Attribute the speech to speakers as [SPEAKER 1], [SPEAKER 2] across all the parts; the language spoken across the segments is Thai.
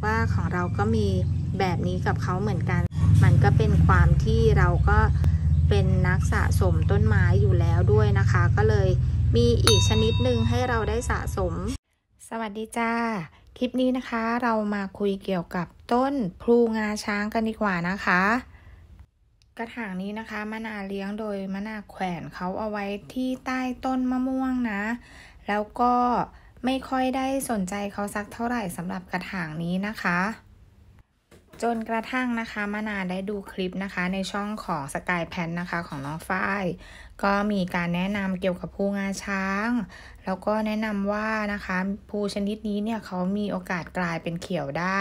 [SPEAKER 1] ว่าของเราก็มีแบบนี้กับเขาเหมือนกันมันก็เป็นความที่เราก็เป็นนักสะสมต้นไม้อยู่แล้วด้วยนะคะก็เลยมีอีกชนิดหนึ่งให้เราได้สะสมสวัสดีจ้าคลิปนี้นะคะเรามาคุยเกี่ยวกับต้นพลูงาช้างกันดีกว่านะคะกระถางนี้นะคะมะนาวเลี้ยงโดยมะนาวแขวนเขาเอาไว้ที่ใต้ต้นมะม่วงนะแล้วก็ไม่ค่อยได้สนใจเขาสักเท่าไหร่สำหรับกระถางนี้นะคะจนกระทั่งนะคะมะนาวได้ดูคลิปนะคะในช่องของสกายแพนนะคะของน้องฝ้ายก็มีการแนะนำเกี่ยวกับพลูงาช้างแล้วก็แนะนำว่านะคะพลูชนิดนี้เนี่ยเขามีโอกาสกลายเป็นเขียวได้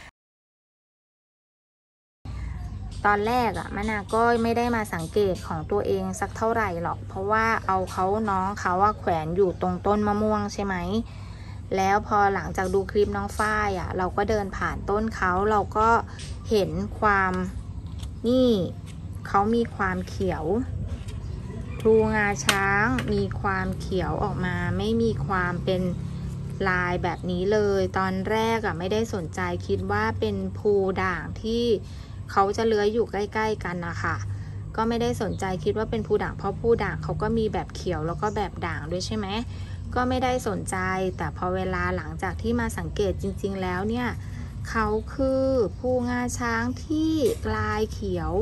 [SPEAKER 1] ตอนแรกอะมะนาวก็ไม่ได้มาสังเกตของตัวเองสักเท่าไหร่หรอกเพราะว่าน้องเขาแขวนอยู่ตรงต้นมะม่วงใช่ไหมแล้วพอหลังจากดูคลิปน้องฝ้ายอะเราก็เดินผ่านต้นเขาเราก็เห็นความนี่เขามีความเขียวพลูงาช้างมีความเขียวออกมาไม่มีความเป็นลายแบบนี้เลยตอนแรกอะไม่ได้สนใจคิดว่าเป็นพลูด่างที่เขาจะเลื้อยอยู่ใกล้ๆกันนะคะก็ไม่ได้สนใจคิดว่าเป็นพลูด่างเพราะพลูด่างเขาก็มีแบบเขียวแล้วก็แบบด่างด้วยใช่ไหมก็ไม่ได้สนใจแต่พอเวลาหลังจากที่มาสังเกตจริงๆแล้วเนี่ยเขาคือพลูงาช้างที่กลายเขียว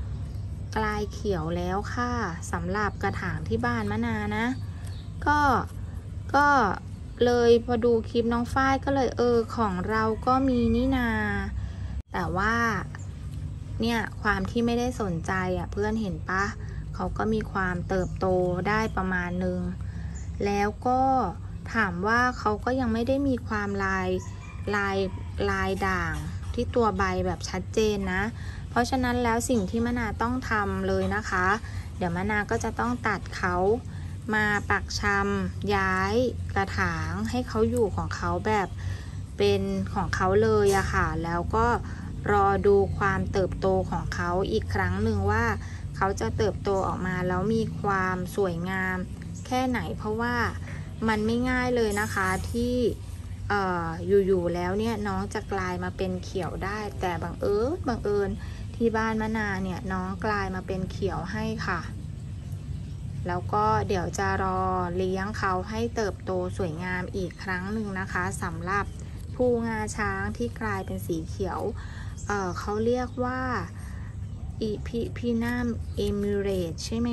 [SPEAKER 1] แล้วค่ะสำหรับกระถางที่บ้านมะนาวนะก็เลยพอดูคลิปน้องฝ้ายก็เลยของเราก็มีนี่นาแต่ว่าเนี่ยความที่ไม่ได้สนใจเพื่อนเห็นปะเขาก็มีความเติบโตได้ประมาณนึงแล้วก็ถามว่าเขาก็ยังไม่ได้มีความลายด่างที่ตัวใบแบบชัดเจนนะเพราะฉะนั้นแล้วสิ่งที่มะนาวต้องทำเลยนะคะเดี๋ยวมะนาวก็จะต้องตัดเขามาปักชำย้ายกระถางให้เขาอยู่ของเขาแบบเป็นของเขาเลยอะค่ะแล้วก็รอดูความเติบโตของเขาอีกครั้งหนึ่งว่าเขาจะเติบโตออกมาแล้วมีความสวยงามแค่ไหนเพราะว่ามันไม่ง่ายเลยนะคะที่อยู่แล้วเนี่ยน้องจะกลายมาเป็นเขียวได้แต่บังเอิญที่บ้านมะนาวเนี่ยน้องกลายมาเป็นเขียวให้ค่ะแล้วก็เดี๋ยวจะรอเลี้ยงเขาให้เติบโตสวยงามอีกครั้งหนึ่งนะคะสำหรับพลูงาช้างที่กลายเป็นสีเขียวเขาเรียกว่าอีพีนัมเอมิเรตใช่ไหม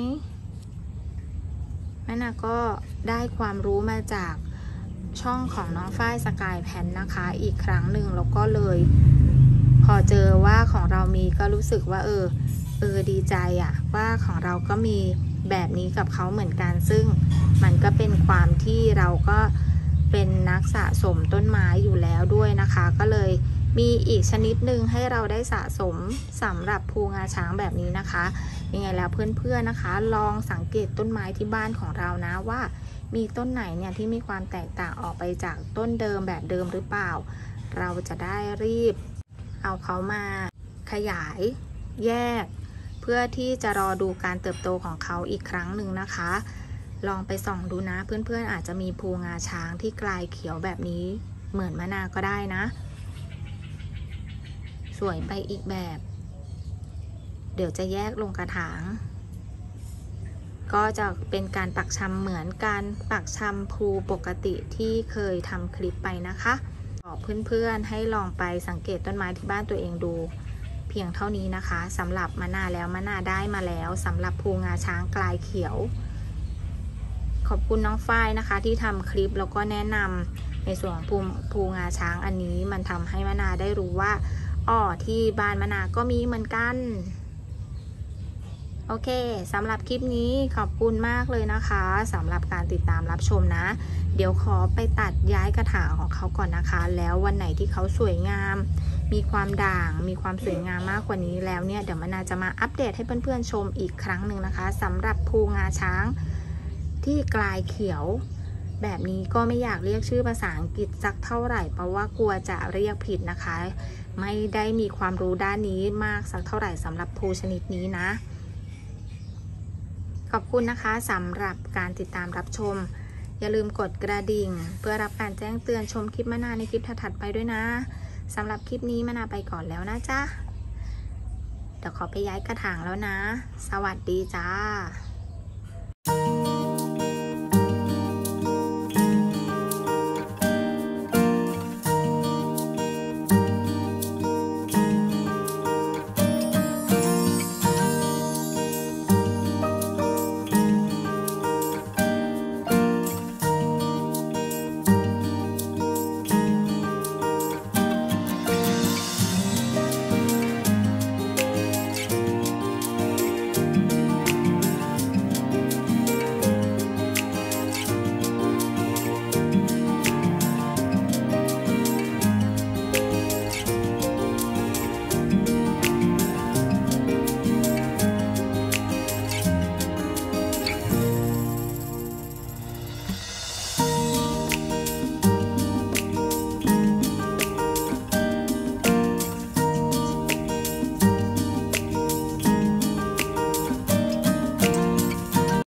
[SPEAKER 1] มะนาวก็ได้ความรู้มาจากช่องของน้องฝ้ายสกายแพนนะคะอีกครั้งหนึ่งแล้วก็เลยพอเจอว่าของเรามีก็รู้สึกว่าดีใจว่าของเราก็มีแบบนี้กับเขาเหมือนกันซึ่งมันก็เป็นความที่เราก็เป็นนักสะสมต้นไม้อยู่แล้วด้วยนะคะก็เลยมีอีกชนิดหนึ่งให้เราได้สะสมสำหรับพลูงาช้างแบบนี้นะคะยังไงแล้วเพื่อนๆนะคะลองสังเกตต้นไม้ที่บ้านของเรานะว่ามีต้นไหนเนี่ยที่มีความแตกต่างออกไปจากต้นเดิมแบบเดิมหรือเปล่าเราจะได้รีบเอาเขามาขยายแยกเพื่อที่จะรอดูการเติบโตของเขาอีกครั้งหนึ่งนะคะลองไปส่องดูนะเพื่อนๆอาจจะมีพลูงาช้างที่กลายเขียวแบบนี้เหมือนมะนาวก็ได้นะสวยไปอีกแบบเดี๋ยวจะแยกลงกระถางก็จะเป็นการปักชำเหมือนการปักชำพลูปกติที่เคยทำคลิปไปนะคะบอกเพื่อนๆให้ลองไปสังเกตต้นไม้ที่บ้านตัวเองดูเพียงเท่านี้นะคะสำหรับมะนาวแล้วมะนาวได้มาแล้วสำหรับพลูงาช้างกลายเขียวขอบคุณน้องฝ้ายนะคะที่ทำคลิปแล้วก็แนะนำในส่วนของพลูงาช้างอันนี้มันทำให้มะนาวได้รู้ว่าที่บ้านมะนาวก็มีเหมือนกันโอเคสำหรับคลิปนี้ขอบคุณมากเลยนะคะสำหรับการติดตามรับชมนะเดี๋ยวขอไปตัดย้ายกระถางของเขาก่อนนะคะแล้ววันไหนที่เขาสวยงามมีความด่างมีความสวยงามมากกว่านี้แล้วเนี่ยเดี๋ยวมะนาวจะมาอัปเดตให้เพื่อนๆชมอีกครั้งหนึ่งนะคะสำหรับพลูงาช้างที่กลายเขียวแบบนี้ก็ไม่อยากเรียกชื่อภาษาอังกฤษสักเท่าไหร่เพราะว่ากลัวจะเรียกผิดนะคะไม่ได้มีความรู้ด้านนี้มากสักเท่าไหร่สำหรับพลูชนิดนี้นะขอบคุณนะคะสำหรับการติดตามรับชมอย่าลืมกดกระดิ่งเพื่อรับการแจ้งเตือนชมคลิปมะนาวในคลิปถัดๆไปด้วยนะสำหรับคลิปนี้มะนาวไปก่อนแล้วนะจ๊ะเดี๋ยวขอไปย้ายกระถางแล้วนะสวัสดีจ้า